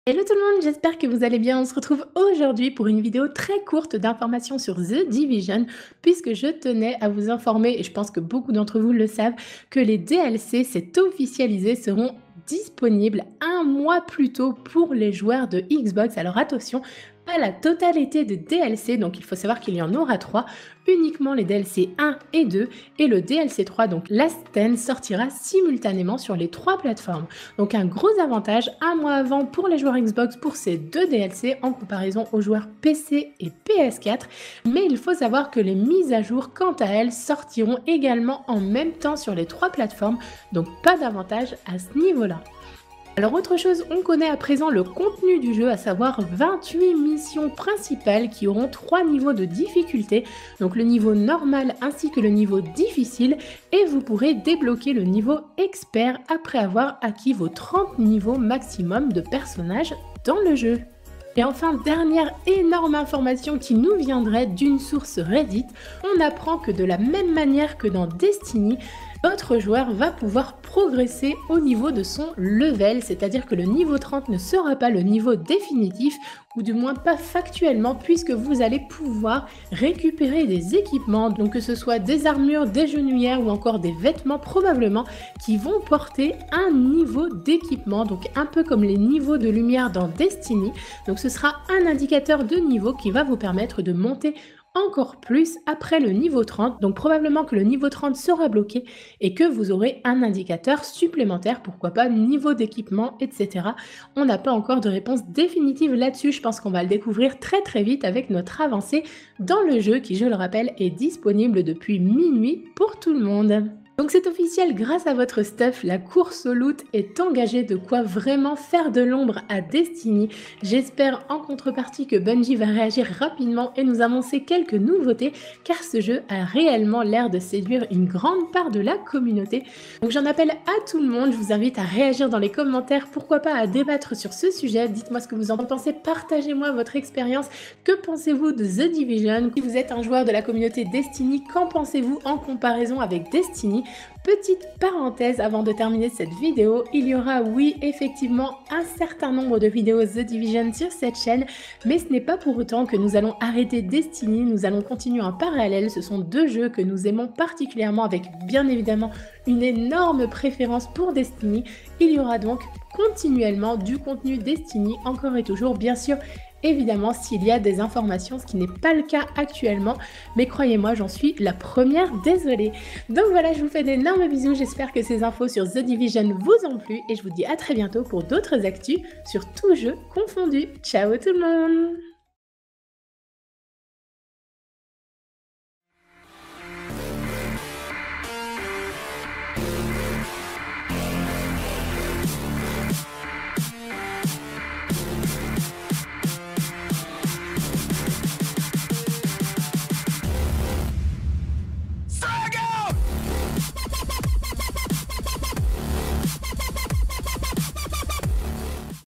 Hello tout le monde, j'espère que vous allez bien. On se retrouve aujourd'hui pour une vidéo très courte d'informations sur The Division, puisque je tenais à vous informer, et je pense que beaucoup d'entre vous le savent, que les DLC, c'est officialisé, seront disponibles un mois plus tôt pour les joueurs de Xbox. Alors attention, pas la totalité des DLC, donc il faut savoir qu'il y en aura 3, uniquement les DLC 1 et 2, et le DLC 3, donc Last Stand, sortira simultanément sur les 3 plateformes. Donc un gros avantage un mois avant pour les joueurs Xbox pour ces 2 DLC en comparaison aux joueurs PC et PS4, mais il faut savoir que les mises à jour quant à elles sortiront également en même temps sur les 3 plateformes, donc pas d'avantage à ce niveau-là. Alors autre chose, on connaît à présent le contenu du jeu, à savoir 28 missions principales qui auront 3 niveaux de difficulté, donc le niveau normal ainsi que le niveau difficile, et vous pourrez débloquer le niveau expert après avoir acquis vos 30 niveaux maximum de personnages dans le jeu. Et enfin, dernière énorme information qui nous viendrait d'une source Reddit, on apprend que de la même manière que dans Destiny, votre joueur va pouvoir progresser au niveau de son level, c'est-à-dire que le niveau 30 ne sera pas le niveau définitif, ou du moins pas factuellement, puisque vous allez pouvoir récupérer des équipements, donc que ce soit des armures, des genouillères ou encore des vêtements probablement, qui vont porter un niveau d'équipement, donc un peu comme les niveaux de lumière dans Destiny. Donc ce sera un indicateur de niveau qui va vous permettre de monter encore plus après le niveau 30, donc probablement que le niveau 30 sera bloqué et que vous aurez un indicateur supplémentaire, pourquoi pas niveau d'équipement, etc. On n'a pas encore de réponse définitive là-dessus, je pense qu'on va le découvrir très très vite avec notre avancée dans le jeu qui, je le rappelle, est disponible depuis minuit pour tout le monde. Donc c'est officiel, grâce à votre stuff, la course au loot est engagée, de quoi vraiment faire de l'ombre à Destiny. J'espère en contrepartie que Bungie va réagir rapidement et nous annoncer quelques nouveautés, car ce jeu a réellement l'air de séduire une grande part de la communauté. Donc j'en appelle à tout le monde, je vous invite à réagir dans les commentaires, pourquoi pas à débattre sur ce sujet. Dites-moi ce que vous en pensez, partagez-moi votre expérience. Que pensez-vous de The Division? Si vous êtes un joueur de la communauté Destiny, qu'en pensez-vous en comparaison avec Destiny? Petite parenthèse avant de terminer cette vidéo, il y aura, oui, effectivement, un certain nombre de vidéos The Division sur cette chaîne, mais ce n'est pas pour autant que nous allons arrêter Destiny, nous allons continuer en parallèle. Ce sont deux jeux que nous aimons particulièrement, avec bien évidemment une énorme préférence pour Destiny. Il y aura donc continuellement du contenu Destiny, encore et toujours, bien sûr. Évidemment, s'il y a des informations, ce qui n'est pas le cas actuellement, mais croyez-moi, j'en suis la première désolée. Donc voilà, je vous fais d'énormes bisous, j'espère que ces infos sur The Division vous ont plu, et je vous dis à très bientôt pour d'autres actus sur tous jeux confondus. Ciao tout le monde!